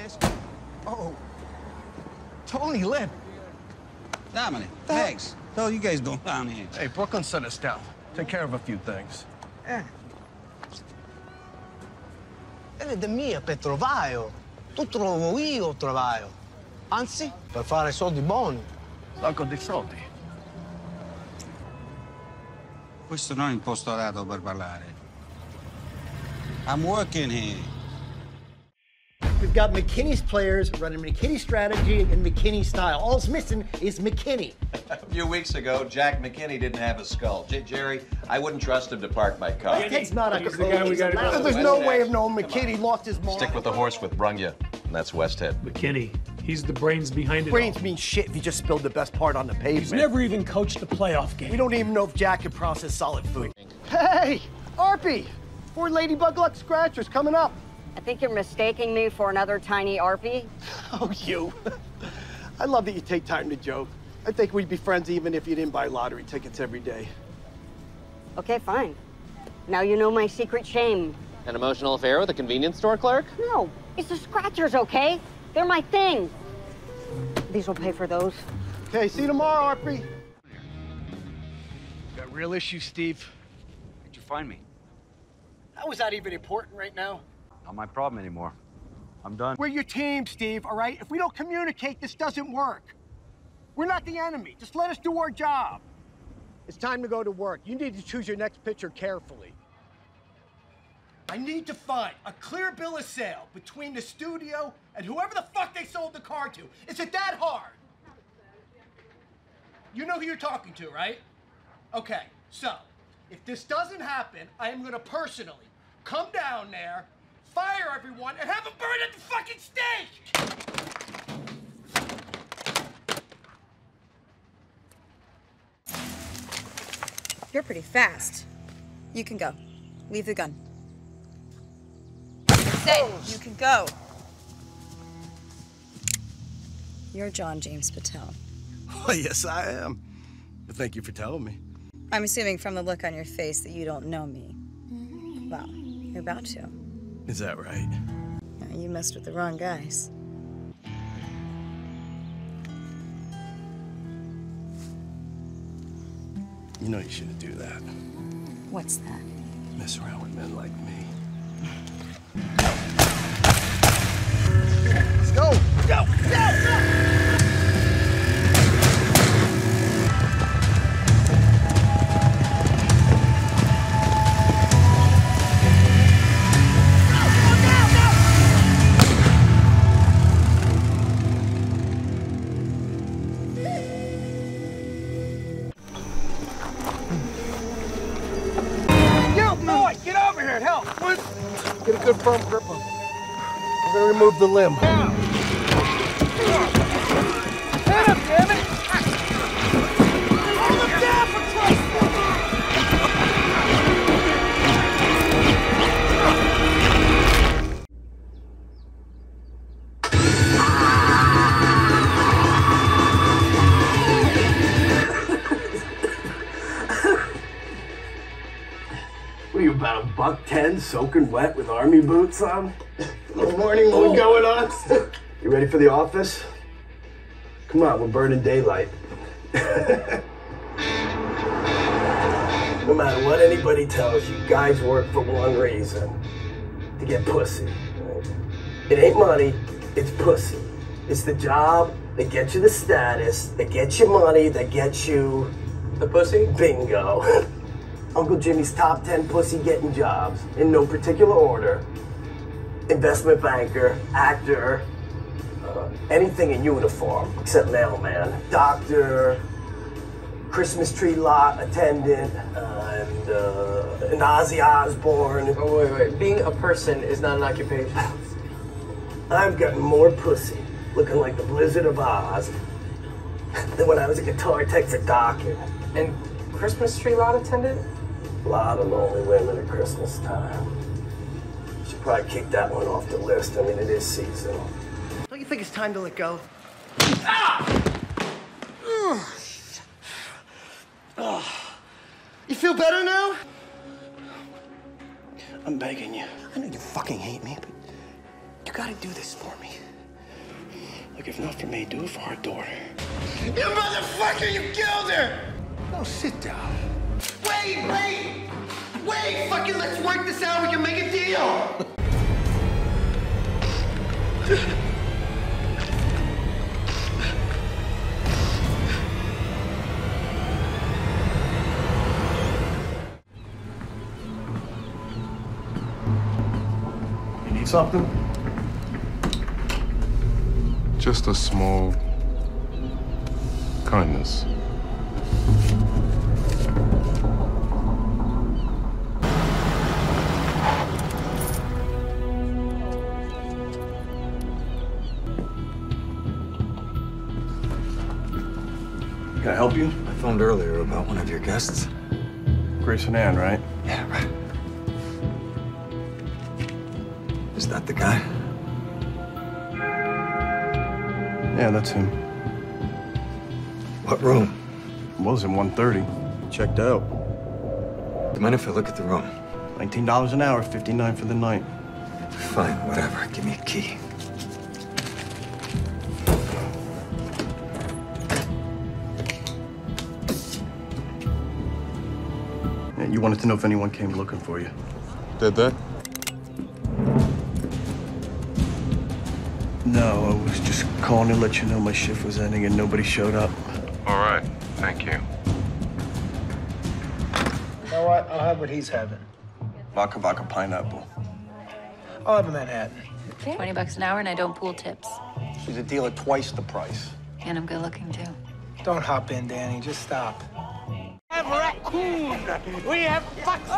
guys. Oh. Tony Lip. Dominic, thanks. So you guys doing down here? Hey, Brooklyn sent us down. Take care of a few things. Vede mia per trovaio. Tu trovo io trovaio. Anzi, per fare soldi buoni. Sacco di soldi. Questo non è il posto adatto per parlare. I'm working here. We've got McKinney's players running McKinney strategy and McKinney style. All's missing is McKinney. A few weeks ago, Jack McKinney didn't have a skull. Jerry, I wouldn't trust him to park my car. Ted's not a He's the guy we got to go. There's no way of knowing McKinney lost his mind. Stick with the horse with Brungya, and that's Westhead. McKinney, he's the brains behind it Brains all. mean shit if you just spilled the best part on the pavement. He's never even coached a playoff game. We don't even know if Jack can process solid food. Hey, Arpy! 4 Ladybug Luck Scratchers coming up. I think you're mistaking me for another tiny Arpy. Oh, you. I love that you take time to joke. I think we'd be friends even if you didn't buy lottery tickets every day. Okay, fine. Now you know my secret shame. An emotional affair with a convenience store clerk? No, it's the Scratchers, okay? They're my thing. These will pay for those. Okay, see you tomorrow, Arpy. Got real issues, Steve. Where'd you find me? How is that even important right now? Not my problem anymore. I'm done. We're your team, Steve, all right? If we don't communicate, this doesn't work. We're not the enemy. Just let us do our job. It's time to go to work. You need to choose your next pitcher carefully. I need to find a clear bill of sale between the studio and whoever the fuck they sold the car to. Is it that hard? You know who you're talking to, right? Okay, so if this doesn't happen, I am gonna personally come down there, fire everyone, and have them burn at the fucking stake! You're pretty fast. You can go. Leave the gun. Say, you can go. You're John James Patel. Oh, yes, I am. Thank you for telling me. I'm assuming from the look on your face that you don't know me. Well, you're about to. Is that right? No, you messed with the wrong guys. You know you shouldn't do that. What's that? Mess around with men like me. Let's go! Go! Go! Go! Get over here and help. Get a good firm grip on it. We're gonna remove the limb. Hit him, damn it! Hold him down for Christ's What are you, about $110 soaking wet with army boots on? No morning mood going on? You ready for the office? Come on, we're burning daylight. No matter what anybody tells you, guys work for one reason. To get pussy. Right? It ain't money, it's pussy. It's the job that gets you the status, that gets you money, that gets you... The pussy? Bingo. Uncle Jimmy's top 10 pussy getting jobs, in no particular order. Investment banker, actor, anything in uniform, except mailman. Doctor, Christmas tree lot attendant, and an Ozzy Osbourne. Oh, wait. Being a person is not an occupation. I've gotten more pussy looking like the Blizzard of Oz than when I was a guitar tech for Dokken. And Christmas tree lot attendant? A lot of lonely women at Christmas time. Should probably kick that one off the list. I mean, it is seasonal. Don't you think it's time to let go? Ah! You feel better now? I'm begging you. I know you fucking hate me, but you gotta do this for me. Look, if not for me, do it for our daughter. You motherfucker, you killed her! Oh, sit down. Wait! Fucking let's work this out. We can make a deal. You need something? Just a small kindness. Can I help you? I phoned earlier about one of your guests. Grace and Ann, right? Yeah, right. Is that the guy? Yeah, that's him. What room? Was in 130. Checked out. Do you mind if I look at the room? $19 an hour, $59 for the night. Fine, whatever. Give me a key. Yeah, you wanted to know if anyone came looking for you. Did they? No, I was just calling to let you know my shift was ending and nobody showed up. All right. Thank you. You know what? I'll have what he's having. Vodka pineapple. I'll have a Manhattan. $20 an hour and I don't pool tips. She's a deal at twice the price. And I'm good looking too. Don't hop in, Danny. Just stop. We have raccoon. We have foxes.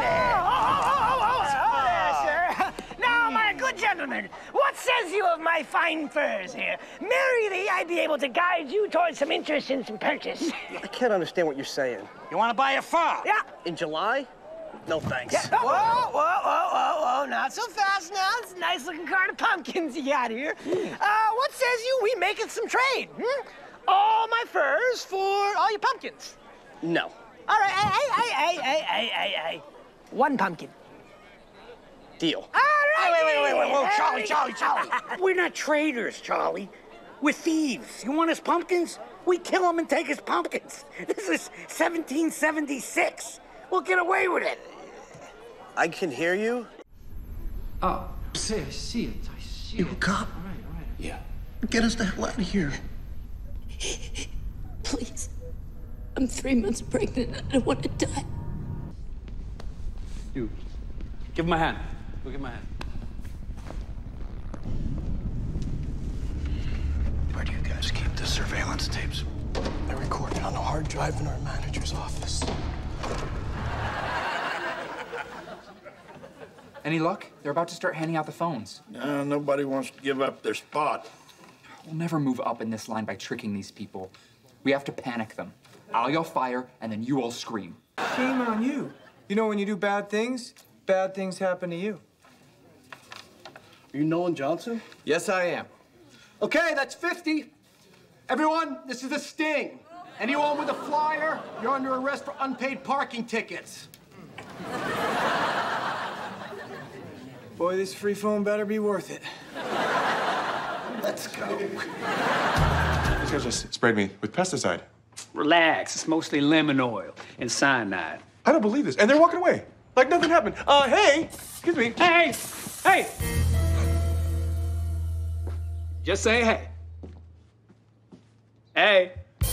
Sir. Now, my good gentlemen, what says you of my fine furs here? Merely, I'd be able to guide you towards some interest in some purchase. I can't understand what you're saying. You want to buy a fur? Yeah. In July? No thanks. Yeah. Whoa, not so fast now. It's a nice looking cart of pumpkins you got here. What says you we make it some trade? All my furs for all your pumpkins. No. All right, hey. One pumpkin. Deal. All right. Wait. Whoa, Charlie. We're not traders, Charlie. We're thieves. You want his pumpkins? We kill him and take his pumpkins. This is 1776. We'll get away with it. I can hear you. Oh, I see it. You a cop? Right. Yeah. Get us the hell out of here. Please. I'm 3 months pregnant. I don't want to die. You. Give him a hand. Go give him a hand. Where do you guys keep the surveillance tapes? They're recorded on a hard drive in our manager's office. Any luck? They're about to start handing out the phones. Nobody wants to give up their spot. We'll never move up in this line by tricking these people. We have to panic them. I'll yell fire, and then you all scream. Shame on you. You know, when you do bad things happen to you. Are you Nolan Johnson? Yes, I am. Okay, that's 50. Everyone, this is the sting. Anyone with a flyer, you're under arrest for unpaid parking tickets. Boy, this free phone better be worth it. Let's go. These guys just sprayed me with pesticide. Relax. It's mostly lemon oil and cyanide. I don't believe this. And they're walking away. Like nothing happened. Hey, excuse me. Hey! Just say hey. Hey.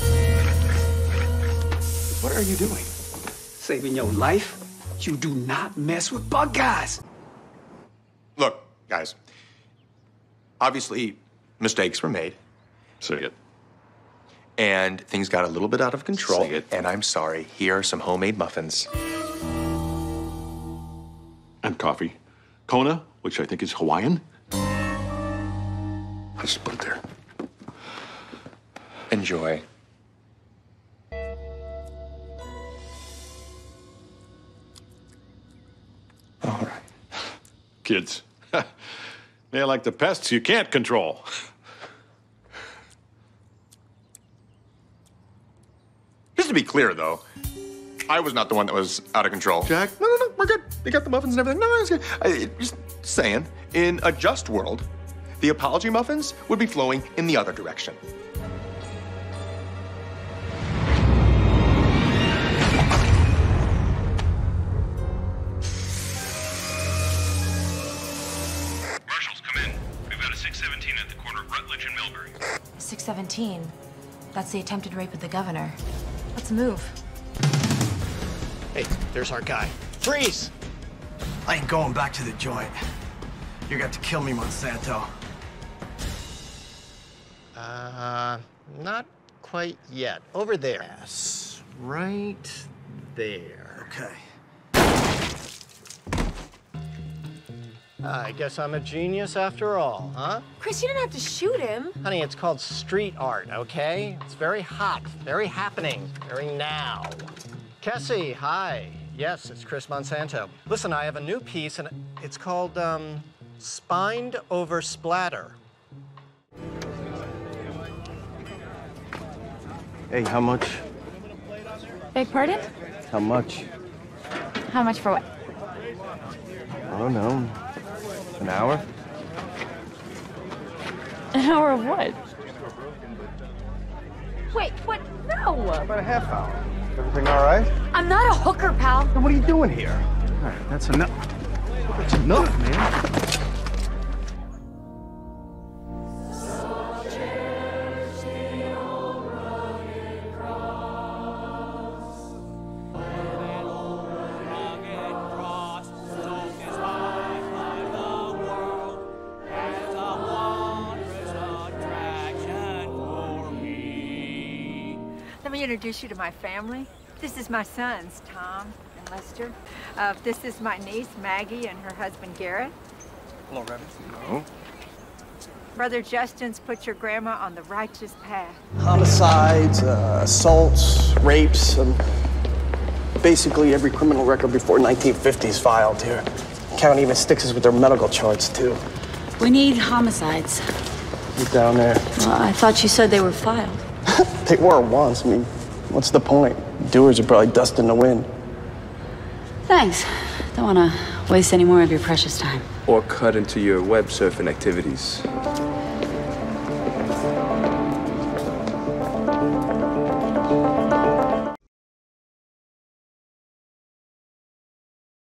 What are you doing? Saving your life? You do not mess with bug guys. Look, guys. Obviously, mistakes were made. Say it. And things got a little bit out of control. Say it. And I'm sorry. Here are some homemade muffins. And coffee. Kona, which I think is Hawaiian. Let's just put it there. Enjoy. All right. Kids. They're like the pests you can't control. Just to be clear, though, I was not the one that was out of control. Jack, no, we're good. They got the muffins and everything. No, it's good. Just saying, in a just world, the apology muffins would be flowing in the other direction. Marshals, come in. We've got a 617 at the corner of Rutledge and Millbury. 617. That's the attempted rape of the governor. Let's move. Hey, there's our guy. Freeze! I ain't going back to the joint. You got to kill me, Monsanto. Not quite yet. Over there. Yes, right there. Okay. I guess I'm a genius after all, huh? Chris, you didn't have to shoot him. Honey, it's called street art, okay? It's very hot, very happening, very now. Kessie, hi. Yes, it's Chris Monsanto. Listen, I have a new piece, and it's called, Spined Over Splatter. Hey, how much? Beg pardon? How much? How much for what? I don't know. An hour? An hour of what? Wait, what? No! About a half hour. Everything all right? I'm not a hooker, pal. Then what are you doing here? All right, that's enough. That's enough, man. Let me introduce you to my family. This is my sons, Tom and Lester. This is my niece, Maggie, and her husband, Garrett. Hello, Reverend. Hello. Brother Justin's put your grandma on the righteous path. Homicides, assaults, rapes, basically every criminal record before 1950 is filed here. County even sticks us with their medical charts, too. We need homicides. Get down there. Well, I thought you said they were filed. They were once. I mean, what's the point? Doers are probably dust in the wind. Thanks. Don't want to waste any more of your precious time. Or cut into your web surfing activities.